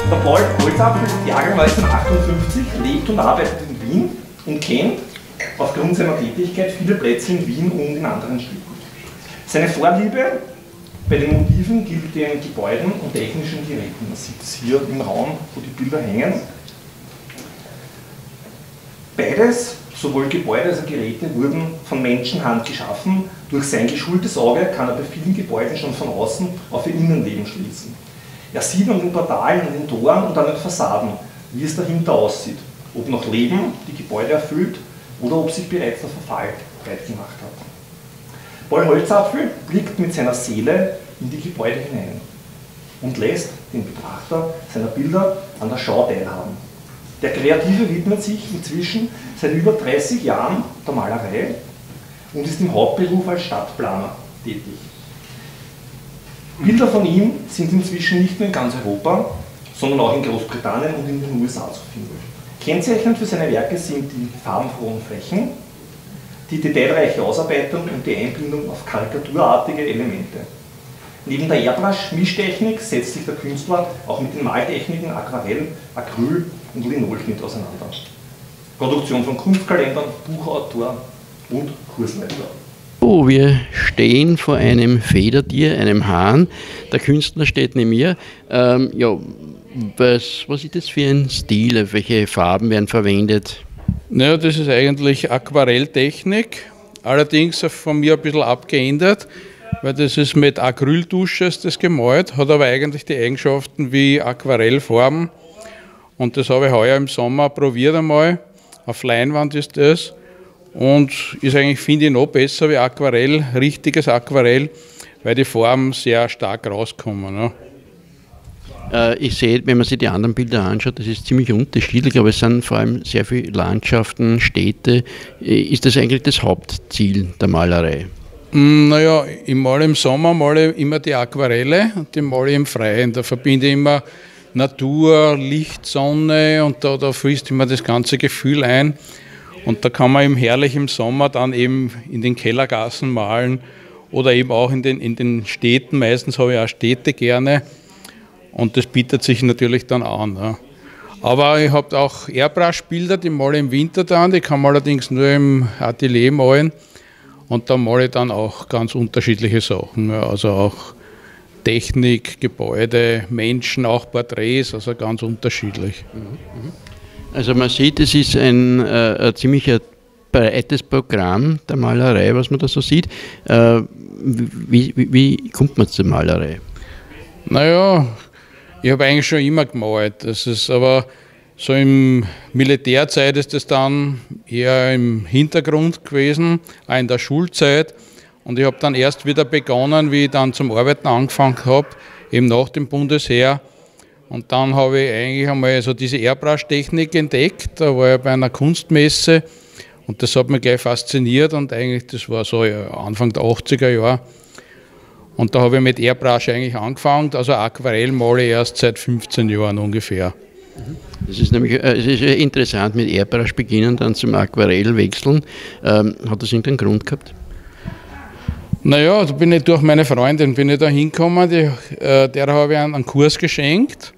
Der Paul Holzapfel, Jahrgang 1958, lebt und arbeitet in Wien und kennt aufgrund seiner Tätigkeit viele Plätze in Wien und in anderen Städten. Seine Vorliebe bei den Motiven gilt den Gebäuden und technischen Geräten. Man sieht es hier im Raum, wo die Bilder hängen. Beides, sowohl Gebäude als auch Geräte, wurden von Menschenhand geschaffen. Durch sein geschultes Auge kann er bei vielen Gebäuden schon von außen auf ihr Innenleben schließen. Er sieht an den Portalen, an den Toren und an den Fassaden, wie es dahinter aussieht. Ob noch Leben die Gebäude erfüllt oder ob sich bereits der Verfall breit gemacht hat. Paul Holzapfel blickt mit seiner Seele in die Gebäude hinein und lässt den Betrachter seiner Bilder an der Schau teilhaben. Der Kreative widmet sich inzwischen seit über 30 Jahren der Malerei und ist im Hauptberuf als Stadtplaner tätig. Bilder von ihm sind inzwischen nicht nur in ganz Europa, sondern auch in Großbritannien und in den USA zu finden. Kennzeichnend für seine Werke sind die farbenfrohen Flächen, die detailreiche Ausarbeitung und die Einbindung auf karikaturartige Elemente. Neben der Airbrush-Mischtechnik setzt sich der Künstler auch mit den Maltechniken Aquarell, Acryl und Linolschnitt auseinander. Produktion von Kunstkalendern, Buchautor und Kursleiter. Oh, wir stehen vor einem Federtier, einem Hahn. Der Künstler steht neben mir. Was ist das für ein Stil? Welche Farben werden verwendet? Naja, das ist eigentlich Aquarelltechnik, allerdings von mir ein bisschen abgeändert, weil das ist mit Acryltusche ist das gemalt, hat aber eigentlich die Eigenschaften wie Aquarellfarben. Und das habe ich heuer im Sommer probiert einmal. Auf Leinwand ist das. Und ist eigentlich, finde ich, noch besser wie Aquarell, richtiges Aquarell, weil die Farben sehr stark rauskommen. Ne? Ich sehe, wenn man sich die anderen Bilder anschaut, das ist ziemlich unterschiedlich, aber es sind vor allem sehr viele Landschaften, Städte. Ist das eigentlich das Hauptziel der Malerei? Naja, ich male im Sommer immer die Aquarelle und die male ich im Freien. Da verbinde ich immer Natur, Licht, Sonne und da fließt immer das ganze Gefühl ein. Und da kann man eben herrlich im Sommer dann eben in den Kellergassen malen oder eben auch in den Städten. Meistens habe ich auch Städte gerne und das bietet sich natürlich dann an. Ja. Aber ich habe auch Airbrush-Bilder, die male ich im Winter dann, die kann man allerdings nur im Atelier malen und da male ich dann auch ganz unterschiedliche Sachen. Ja. Also auch Technik, Gebäude, Menschen, auch Porträts, also ganz unterschiedlich. Also man sieht, es ist ein ziemlich breites Programm der Malerei, was man da so sieht. Wie kommt man zur Malerei? Naja, ich habe eigentlich schon immer gemalt. Das ist aber so in Militärzeit ist das dann eher im Hintergrund gewesen, auch in der Schulzeit. Und ich habe dann erst wieder begonnen, wie ich dann zum Arbeiten angefangen habe, eben nach dem Bundesheer. Und dann habe ich eigentlich einmal so diese Airbrush-Technik entdeckt, da war ich bei einer Kunstmesse und das hat mich gleich fasziniert und eigentlich, das war so Anfang der 80er Jahre. Und da habe ich mit Airbrush eigentlich angefangen, also Aquarell male ich erst seit 15 Jahren ungefähr. Das ist nämlich es ist interessant, mit Airbrush beginnen, dann zum Aquarell wechseln. Hat das irgendeinen Grund gehabt? Naja, da bin ich durch meine Freundin da hingekommen, der habe ich einen Kurs geschenkt.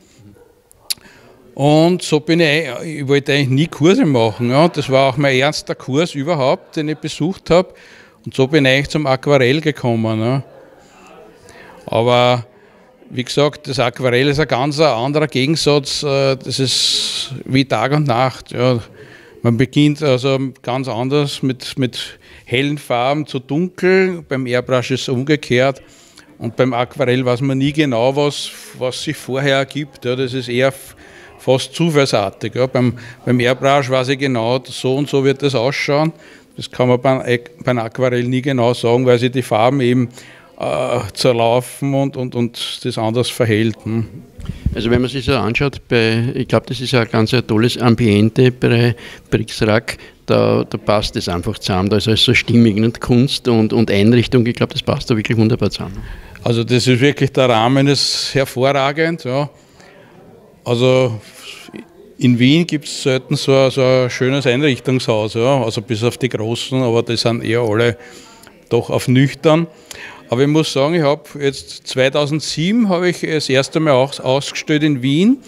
Und so ich wollte eigentlich nie Kurse machen. Ja. Das war auch mein erster Kurs überhaupt, den ich besucht habe. Und so bin ich eigentlich zum Aquarell gekommen. Ja. Aber wie gesagt, das Aquarell ist ein ganz anderer Gegensatz. Das ist wie Tag und Nacht. Ja. Man beginnt also ganz anders mit hellen Farben zu dunkel. Beim Airbrush ist es umgekehrt. Und beim Aquarell weiß man nie genau, was sich vorher ergibt. Ja. Das ist eher fast zufallsartig. Ja. Beim Airbrush weiß ich genau, so und so wird das ausschauen. Das kann man beim Aquarell nie genau sagen, weil sich die Farben eben zerlaufen und das anders verhält. Also wenn man sich so anschaut, ich glaube, das ist ein ganz tolles Ambiente bei Brixrac, da passt das einfach zusammen. Da ist alles so stimmig, nicht? Kunst und Einrichtung, ich glaube, das passt da wirklich wunderbar zusammen. Also das ist wirklich, der Rahmen ist hervorragend. Ja. Also in Wien gibt es selten so ein schönes Einrichtungshaus, ja. Also bis auf die großen, aber die sind eher alle doch auf nüchtern. Aber ich muss sagen, ich habe jetzt 2007 habe ich das erste Mal auch ausgestellt in Wien.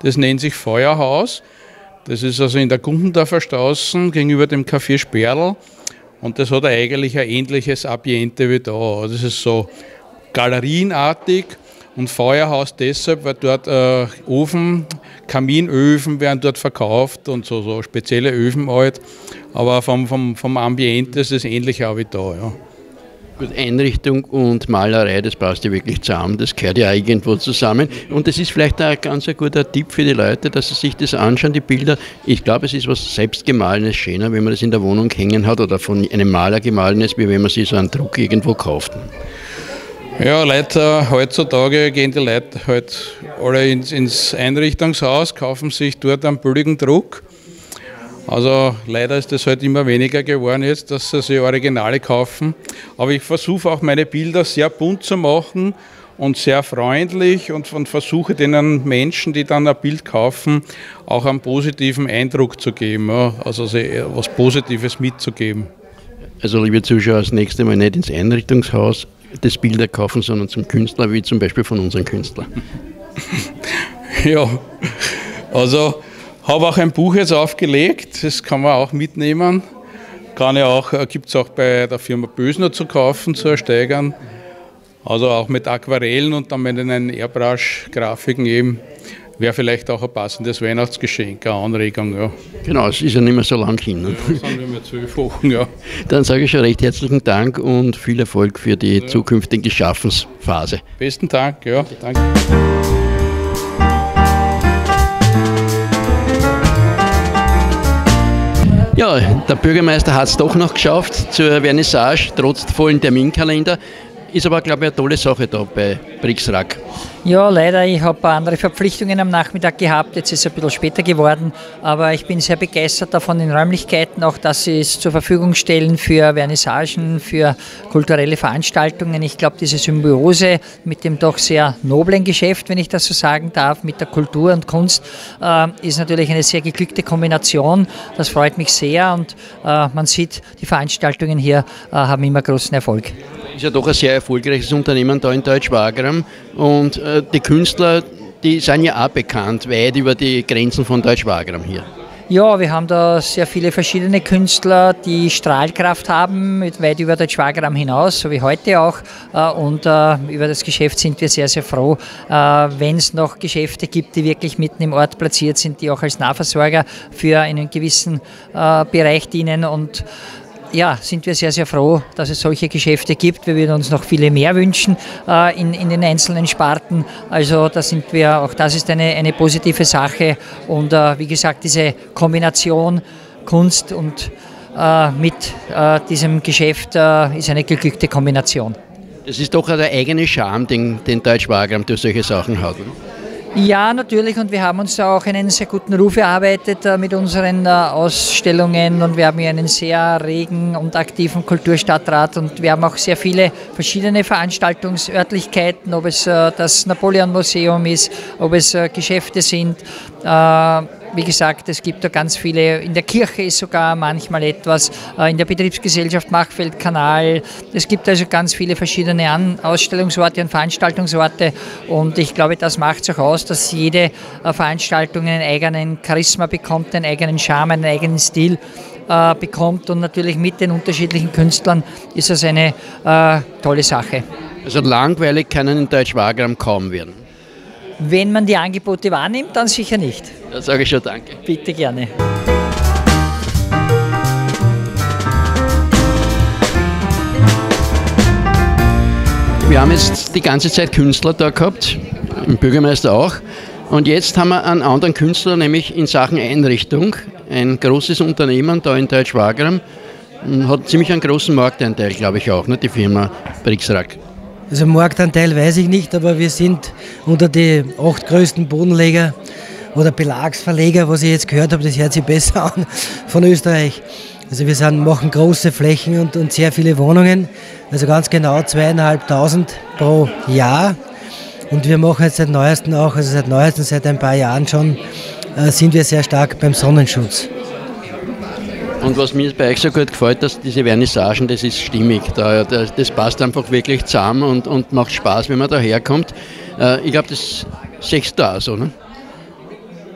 Das nennt sich Feuerhaus. Das ist also in der Gundendorfer Straße gegenüber dem Café Sperl. Und das hat eigentlich ein ähnliches Ambiente wie da. Also das ist so galerienartig und Feuerhaus deshalb, weil dort Kaminöfen werden dort verkauft und so spezielle Öfen halt. Aber vom Ambiente ist es ähnlich auch wie da. Ja. Gut, Einrichtung und Malerei, das passt ja wirklich zusammen, das gehört ja irgendwo zusammen. Und das ist vielleicht ein ganz guter Tipp für die Leute, dass sie sich das anschauen, die Bilder. Ich glaube, es ist was Selbstgemahlenes schöner, wenn man das in der Wohnung hängen hat oder von einem Maler gemahlenes, wie wenn man sich so einen Druck irgendwo kauft. Ja, Leute, heutzutage gehen die Leute halt alle ins Einrichtungshaus, kaufen sich dort einen billigen Druck. Also leider ist das halt immer weniger geworden jetzt, dass sie sich Originale kaufen. Aber ich versuche auch meine Bilder sehr bunt zu machen und sehr freundlich und versuche den Menschen, die dann ein Bild kaufen, auch einen positiven Eindruck zu geben, ja. Also was Positives mitzugeben. Also liebe Zuschauer, das nächste Mal nicht ins Einrichtungshaus das Bilder kaufen, sondern zum Künstler, wie zum Beispiel von unserem Künstler. Ja, also habe auch ein Buch jetzt aufgelegt, das kann man auch mitnehmen. Gibt es auch bei der Firma Bösner zu kaufen, zu ersteigern. Also auch mit Aquarellen und dann mit einen Airbrush-Grafiken eben. Wäre vielleicht auch ein passendes Weihnachtsgeschenk, eine Anregung. Ja. Genau, es ist ja nicht mehr so lang hin. Ne? Ja, das sind wir mehr 12 Wochen, ja. Dann sage ich schon recht herzlichen Dank und viel Erfolg für die zukünftige Schaffensphase. Besten Dank, ja. Danke. Ja, der Bürgermeister hat es doch noch geschafft zur Vernissage, trotz vollen Terminkalender. Ist aber, glaube ich, eine tolle Sache da bei Brixrack. Ja, leider, ich habe andere Verpflichtungen am Nachmittag gehabt, jetzt ist es ein bisschen später geworden, aber ich bin sehr begeistert von den Räumlichkeiten, auch dass sie es zur Verfügung stellen für Vernissagen, für kulturelle Veranstaltungen. Ich glaube, diese Symbiose mit dem doch sehr noblen Geschäft, wenn ich das so sagen darf, mit der Kultur und Kunst, ist natürlich eine sehr geglückte Kombination. Das freut mich sehr und man sieht, die Veranstaltungen hier haben immer großen Erfolg. Ist ja doch ein sehr erfolgreiches Unternehmen da in Deutsch-Wagram und die Künstler, die sind ja auch bekannt, weit über die Grenzen von Deutsch-Wagram hier. Ja, wir haben da sehr viele verschiedene Künstler, die Strahlkraft haben, weit über Deutsch-Wagram hinaus, so wie heute auch. Und über das Geschäft sind wir sehr, sehr froh, wenn es noch Geschäfte gibt, die wirklich mitten im Ort platziert sind, die auch als Nahversorger für einen gewissen Bereich dienen. Und ja, sind wir sehr, sehr froh, dass es solche Geschäfte gibt. Wir würden uns noch viele mehr wünschen in den einzelnen Sparten. Also da sind wir, auch das ist eine positive Sache. Und wie gesagt, diese Kombination Kunst und mit diesem Geschäft ist eine geglückte Kombination. Das ist doch der eigene Charme, den Deutsch-Wagram durch solche Sachen hat. Ja, natürlich, und wir haben uns da auch einen sehr guten Ruf erarbeitet mit unseren Ausstellungen und wir haben hier einen sehr regen und aktiven Kulturstadtrat und wir haben auch sehr viele verschiedene Veranstaltungsörtlichkeiten, ob es das Napoleon-Museum ist, ob es Geschäfte sind. Wie gesagt, es gibt da ganz viele, in der Kirche ist sogar manchmal etwas, in der Betriebsgesellschaft Machfeldkanal. Es gibt also ganz viele verschiedene Ausstellungsorte und Veranstaltungsorte und ich glaube, das macht es auch aus, dass jede Veranstaltung einen eigenen Charisma bekommt, einen eigenen Charme, einen eigenen Stil bekommt und natürlich mit den unterschiedlichen Künstlern ist das eine tolle Sache. Also langweilig kann in Deutsch-Wagram kaum werden. Wenn man die Angebote wahrnimmt, dann sicher nicht. Da sage ich schon danke. Bitte gerne. Wir haben jetzt die ganze Zeit Künstler da gehabt, den Bürgermeister auch. Und jetzt haben wir einen anderen Künstler, nämlich in Sachen Einrichtung. Ein großes Unternehmen da in Deutsch-Wagram. Hat ziemlich einen großen Marktanteil, glaube ich auch, ne, die Firma Brixrack. Also Marktanteil weiß ich nicht, aber wir sind unter die 8 größten Bodenleger oder Belagsverleger, was ich jetzt gehört habe, das hört sich besser an, von Österreich. Also wir machen große Flächen und sehr viele Wohnungen, also ganz genau 2.500 pro Jahr. Und wir machen jetzt seit neuestem, seit ein paar Jahren schon, sind wir sehr stark beim Sonnenschutz. Und was mir bei euch so gut gefällt, dass diese Vernissagen, das ist stimmig. Das passt einfach wirklich zusammen und macht Spaß, wenn man da herkommt. Ich glaube, das siehst du auch so, ne?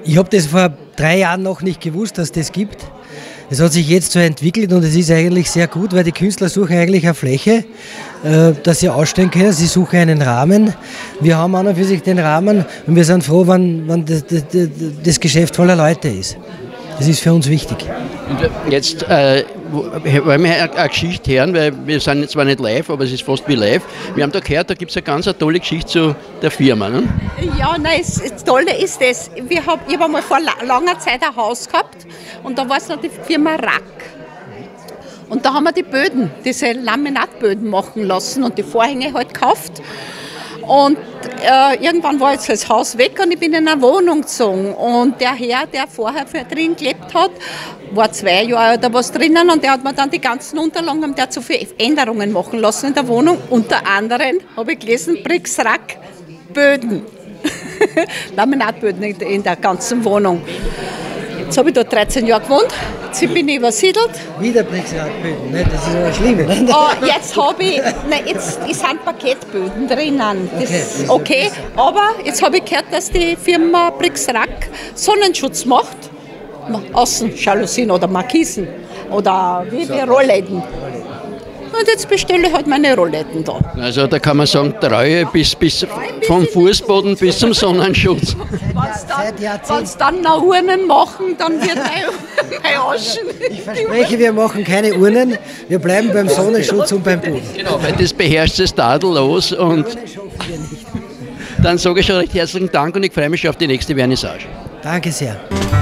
Ich habe das vor 3 Jahren noch nicht gewusst, dass das gibt. Es hat sich jetzt so entwickelt und es ist eigentlich sehr gut, weil die Künstler suchen eigentlich eine Fläche, dass sie ausstellen können. Sie suchen einen Rahmen. Wir haben an und für sich den Rahmen und wir sind froh, wenn das Geschäft voller Leute ist. Das ist für uns wichtig. Und jetzt wollen wir eine Geschichte hören, weil wir sind jetzt zwar nicht live, aber es ist fast wie live. Wir haben da gehört, da gibt es eine ganz tolle Geschichte zu der Firma. Ne? Ja, nein, das Tolle ist das. Ich habe einmal vor langer Zeit ein Haus gehabt und da war es noch die Firma Rack. Und da haben wir die Böden, diese Laminatböden machen lassen und die Vorhänge halt gekauft. Und irgendwann war jetzt das Haus weg und ich bin in eine Wohnung gezogen. Und der Herr, der vorher drin gelebt hat, war 2 Jahre oder was drinnen und der hat mir dann die ganzen Unterlagen, der hat so viele Änderungen machen lassen in der Wohnung. Unter anderem habe ich gelesen, Brixrack Böden, Laminatböden in der ganzen Wohnung. Jetzt habe ich dort 13 Jahre gewohnt, jetzt bin ich übersiedelt. Wieder Brixrack-Böden, ne? Das ist aber schlimm. Ne? Jetzt habe ich, jetzt sind Paketböden drinnen. Okay, aber jetzt habe ich gehört, dass die Firma Brixrack Sonnenschutz macht. Außenjalousien oder Markisen oder wie Rollläden. Und jetzt bestelle ich halt meine Rollläden da. Also da kann man sagen, Treue bis vom Fußboden bis zum Sonnenschutz. Wenn es dann noch Urnen machen, dann wird mein Aschen. Ich verspreche, wir machen keine Urnen, wir bleiben beim Sonnenschutz und beim Boden. Genau, weil das beherrscht das tadellos. Und dann sage ich schon recht herzlichen Dank und ich freue mich schon auf die nächste Vernissage. Danke sehr.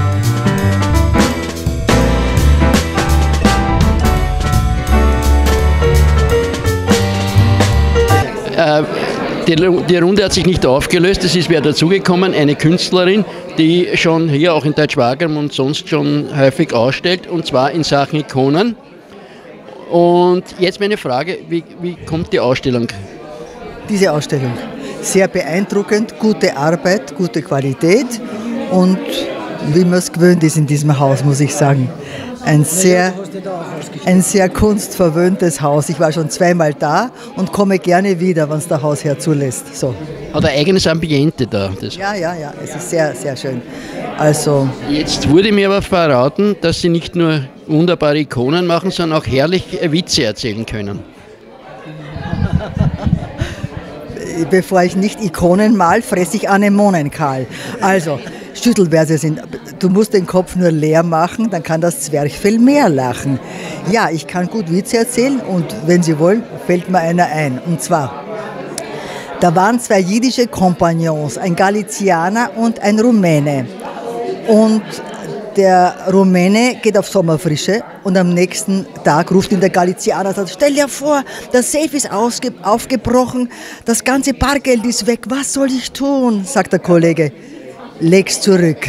Die Runde hat sich nicht aufgelöst, es ist wer dazugekommen, eine Künstlerin, die schon hier auch in Deutschwagram und sonst schon häufig ausstellt, und zwar in Sachen Ikonen. Und jetzt meine Frage, wie kommt die Ausstellung? Diese Ausstellung, sehr beeindruckend, gute Arbeit, gute Qualität und wie man es gewöhnt ist in diesem Haus, muss ich sagen. Ein sehr kunstverwöhntes Haus. Ich war schon 2-mal da und komme gerne wieder, wenn es der Hausherr zulässt. So. Hat ein eigenes Ambiente da. Ja, es ist sehr, sehr schön. Also, jetzt wurde mir aber verraten, dass Sie nicht nur wunderbare Ikonen machen, sondern auch herrlich Witze erzählen können. Bevor ich nicht Ikonen mal, fresse ich Anemonen kahl. Also, Schüttelverse sind, du musst den Kopf nur leer machen, dann kann das Zwerchfell mehr lachen. Ja, ich kann gut Witze erzählen und wenn Sie wollen, fällt mir einer ein. Und zwar, da waren 2 jiddische Kompagnons, ein Galizianer und ein Rumäne. Und der Rumäne geht auf Sommerfrische und am nächsten Tag ruft ihn der Galizianer und sagt, stell dir vor, das Safe ist aufgebrochen, das ganze Bargeld ist weg, was soll ich tun? Sagt der Kollege. Leg's zurück.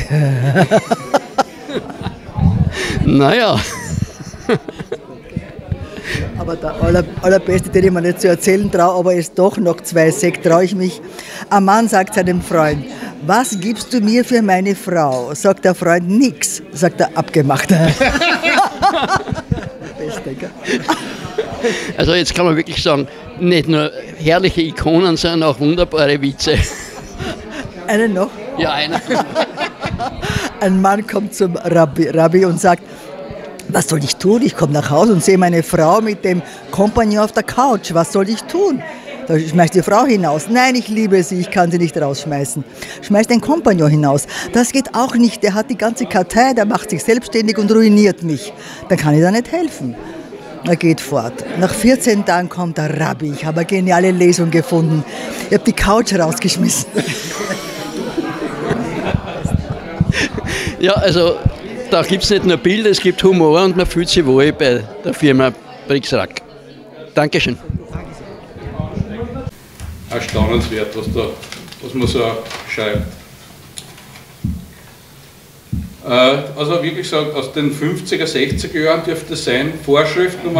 Naja. Aber der allerbeste, den ich mir nicht zu erzählen traue, aber ist doch noch 2 Sekt, traue ich mich. Ein Mann sagt seinem Freund, was gibst du mir für meine Frau? Sagt der Freund, nix. Sagt er, abgemacht. Also jetzt kann man wirklich sagen, nicht nur herrliche Ikonen, sondern auch wunderbare Witze. Einen noch? Ja, einer. Ein Mann kommt zum Rabbi und sagt, was soll ich tun? Ich komme nach Hause und sehe meine Frau mit dem Kompagnon auf der Couch. Was soll ich tun? Da schmeißt die Frau hinaus. Nein, ich liebe sie, ich kann sie nicht rausschmeißen. Schmeißt den Kompagnon hinaus. Das geht auch nicht. Der hat die ganze Kartei, der macht sich selbstständig und ruiniert mich. Dann kann ich da nicht helfen. Er geht fort. Nach 14 Tagen kommt der Rabbi. Ich habe eine geniale Lesung gefunden. Ich habe die Couch rausgeschmissen. Ja, also da gibt es nicht nur Bilder, es gibt Humor und man fühlt sich wohl bei der Firma Brixrack. Dankeschön. Erstaunenswert, was man so schreibt. Also wirklich so aus den 50er, 60er Jahren dürfte es sein, Vorschrift Nummer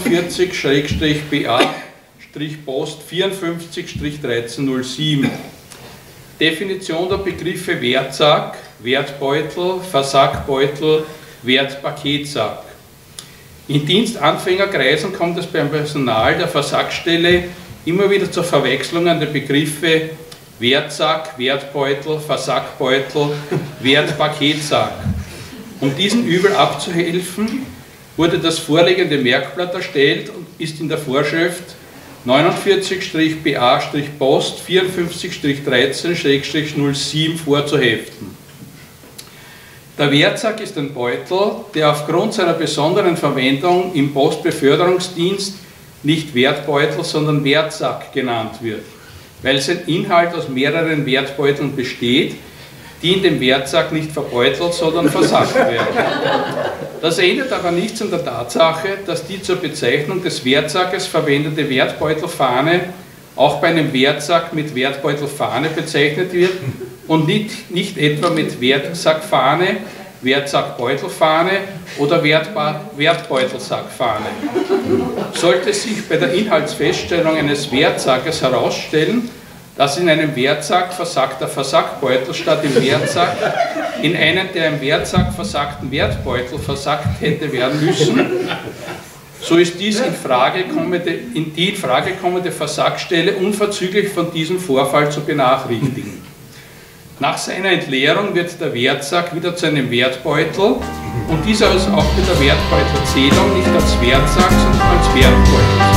49-BA-Post 54-1307. Definition der Begriffe Wertsack, Wertbeutel, Versackbeutel, Wertpaketsack. In Dienstanfängerkreisen kommt es beim Personal der Versackstelle immer wieder zur Verwechslung an der Begriffe Wertsack, Wertbeutel, Versackbeutel, Wertpaketsack. Um diesem Übel abzuhelfen, wurde das vorliegende Merkblatt erstellt und ist in der Vorschrift 49-BA-Post 54-13-07 vorzuheften. Der Wertsack ist ein Beutel, der aufgrund seiner besonderen Verwendung im Postbeförderungsdienst nicht Wertbeutel, sondern Wertsack genannt wird, weil sein Inhalt aus mehreren Wertbeuteln besteht, die in dem Wertsack nicht verbeutelt, sondern versackt werden. Das ändert aber nichts an der Tatsache, dass die zur Bezeichnung des Wertsackes verwendete Wertbeutelfahne auch bei einem Wertsack mit Wertbeutelfahne bezeichnet wird und nicht etwa mit Wertsackfahne, Wertsackbeutelfahne oder Wertbeutelsackfahne. Sollte sich bei der Inhaltsfeststellung eines Wertsackes herausstellen, dass in einem Wertsack versackter Versackbeutel statt im Wertsack in einen der im Wertsack versackten Wertbeutel versackt hätte werden müssen, so ist dies die in Frage kommende Versackstelle unverzüglich von diesem Vorfall zu benachrichtigen. Nach seiner Entleerung wird der Wertsack wieder zu einem Wertbeutel und dieser ist auch mit der Wertbeutelzählung nicht als Wertsack, sondern als Wertbeutel